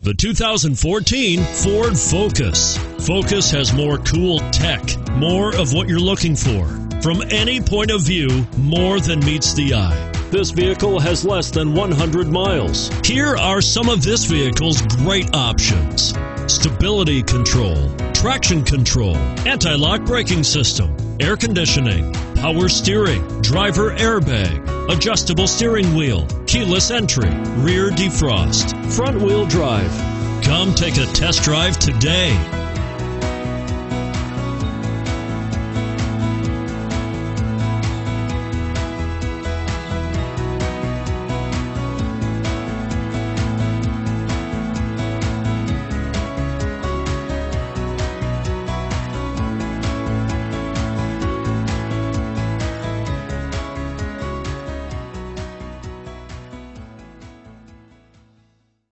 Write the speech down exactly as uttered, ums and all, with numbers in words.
The two thousand fourteen Ford Focus. Focus has more cool tech, more of what you're looking for. From any point of view, more than meets the eye. This vehicle has less than one hundred miles. Here are some of this vehicle's great options: stability control, traction control, anti-lock braking system, air conditioning, power steering, driver airbag, adjustable steering wheel, keyless entry, rear defrost, front wheel drive. Come take a test drive today.